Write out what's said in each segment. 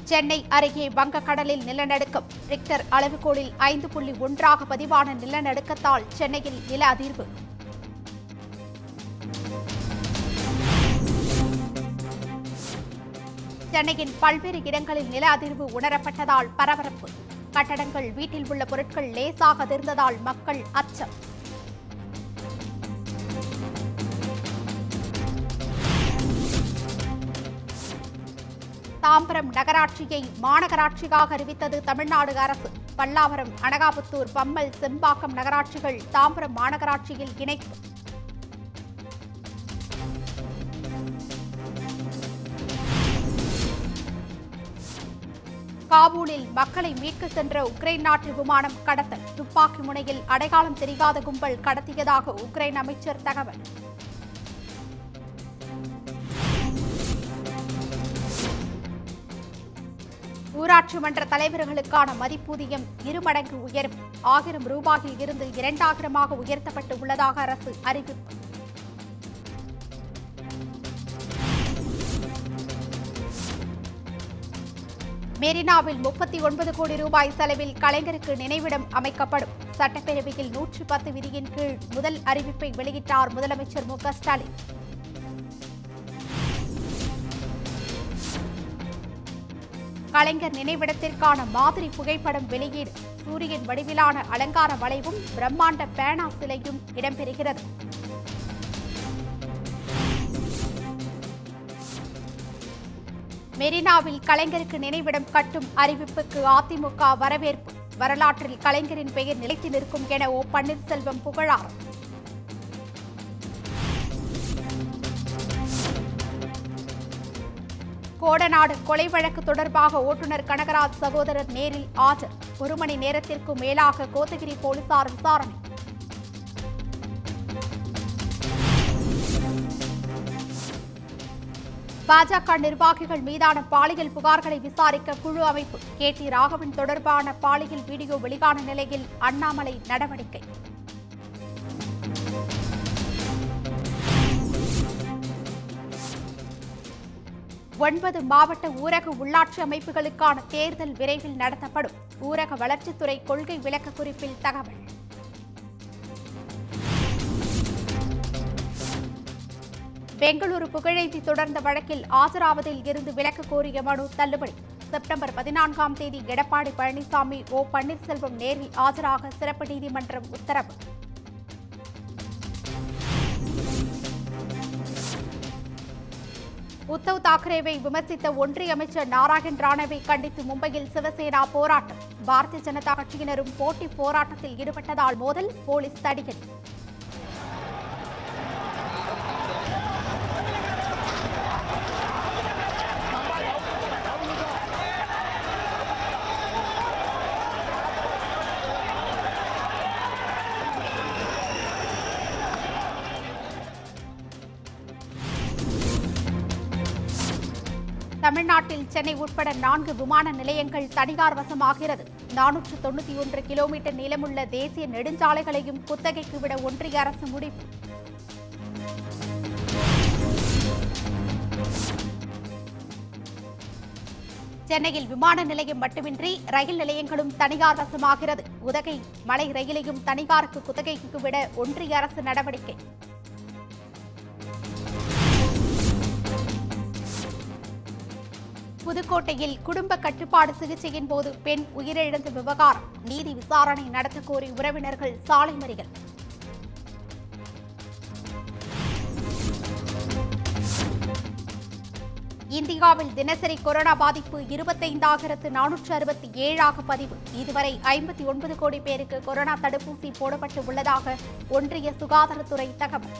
சென்னை அருகே வங்கக்கடலில் நிலநடுக்கம். ரிக்டர் அளவுகோலில் 5.1 பதிவான நிலநடுக்கத்தால் சென்னையில் நில அதிர்வு. சென்னையின் பல்வேறு இடங்களில் நில அதிர்வு உணரப்பட்டதால் பரபரப்பு. கட்டடங்கள், வீட்டில் உள்ள பொருட்கள் லேசாக அதிர்ந்ததால் மக்கள் அச்சம். தாம்பரம் நகராட்சியை மாநகராட்சியாக அறிவித்தது தமிழ்நாடு அரசு. பல்லாவரம், அனகாபுத்தூர், பம்மல், செம்பாக்கம் நகராட்சிகள் தாம்பரம் மாநகராட்சியில் இணைப்பு. காபூலில் மக்களை மீட்க சென்ற உக்ரைன் நாட்டு விமானம் கடத்தல். துப்பாக்கி முனையில் அடையாளம் தெரியாத கும்பல் கடத்தியதாக உக்ரைன் அமைச்சர் தகவல். ஊராட்சி மன்ற தலைவர்களுக்கான மதிப்பூதியம் 2 மடங்கு உயர்வு. 1000 ரூபாயில் இருந்து 2000 உயர்த்தப்பட்டு உள்ளதாக அரசு அறிவிப்பு. மெரினாவில் 39 கோடி ரூபாய் செலவில் கலைஞருக்கு நினைவிடம் அமைக்கப்படும். சட்டப்பேரவையில் 110 விதியின் கீழ் முதல் அறிவிப்பை வெளியிட்டார் முதலமைச்சர் மு க ஸ்டாலின். கலைஞர் நினைவிடத்திற்கான மாதிரி புகைப்படம் வெளியீடு. சூரியன் வடிவிலான அலங்கார வளைவும் பிரம்மாண்ட பேனா சிலையும் இடம்பெறுகிறது. மெரினாவில் கலைஞருக்கு நினைவிடம் கட்டும் அறிவிப்புக்கு அதிமுக வரவேற்பு. வரலாற்றில் கலைஞரின் பெயர் நிலைத்து நிற்கும் என ஓ பன்னீர்செல்வம் புகழார். கோடநாடு கொலை வழக்கு தொடர்பாக ஓட்டுநர் கனகராஜ் சகோதரர் நேரில் ஆஜர். 1 மணி நேரத்திற்கும் மேலாக கோத்தகிரி போலீசார் விசாரணை. பாஜக நிர்வாகிகள் மீதான பாலியல் புகார்களை விசாரிக்க குழு அமைப்பு. கே.டி. ராகவன் தொடர்பான பாலியல் வீடியோ வெளியான நிலையில் அண்ணாமலை நடவடிக்கை. ஒன்பது மாவட்ட ஊரக உள்ளாட்சி அமைப்புகளுக்கான தேர்தல் விரைவில் நடத்தப்படும். ஊரக வளர்ச்சித்துறை கொள்கை விளக்க குறிப்பில் தகவல். பெங்களூரு புகழேந்தி தொடர்ந்த வழக்கில் ஆஜராவதில் இருந்து விலக்கு கோரிய மனு தள்ளுபடி. செப்டம்பர் 14ஆம் தேதி எடப்பாடி பழனிசாமி, ஓ பன்னீர்செல்வம் நேரில் ஆஜராக சிறப்பு நீதிமன்றம் உத்தரவு. உத்தவ் தாக்கரேவை விமர்சித்த ஒன்றிய அமைச்சர் நாராயண் ராணேவை கண்டித்து மும்பையில் சிவசேனா போராட்டம். பாரதிய ஜனதா கட்சியினரும் போட்டி போராட்டத்தில் ஈடுபட்டதால் மோதல், போலீஸ் தடியடி. தமிழ்நாட்டில் சென்னை உட்பட 4 விமான நிலையங்கள் தனியார் வசமாகிறது. 491 கிலோமீட்டர் நீளமுள்ள தேசிய நெடுஞ்சாலைகளையும் குத்தகைக்கு விட ஒன்றிய அரசு முடிவு. சென்னையில் விமான நிலையம் மட்டுமின்றி ரயில் நிலையங்களும் தனியார் வசமாகிறது. உதகை மலை ரயிலையும் தனியாருக்கு குத்தகைக்கு விட ஒன்றிய அரசு நடவடிக்கை. புதுக்கோட்டையில் குடும்ப கட்டுப்பாடு சிகிச்சையின் போது பெண் உயிரிழந்த விவகாரம். நீதி விசாரணை நடத்த கோரி உறவினர்கள் சாலை மறியல். இந்தியாவில் தினசரி கொரோனா பாதிப்பு 25,467 பதிவு. இதுவரை 59 கோடி பேருக்கு கொரோனா தடுப்பூசி போடப்பட்டு உள்ளதாக ஒன்றிய சுகாதாரத்துறை தகவல்.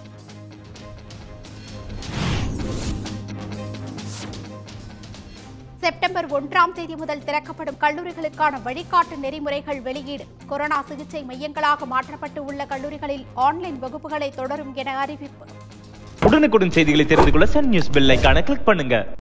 செப்டம்பர் 1ஆம் தேதி முதல் திறக்கப்படும் கல்லூரிகளுக்கான வழிகாட்டு நெறிமுறைகள் வெளியீடு. கொரோனா சிகிச்சை மையங்களாக மாற்றப்பட்டு உள்ள கல்லூரிகளில் ஆன்லைன் வகுப்புகளை தொடரும் என அறிவிப்பு. உடனுக்குடன் செய்திகளை தெரிந்து கொள்ள சன் நியூஸ் பெல் ஐகானை கிளிக் பண்ணுங்க.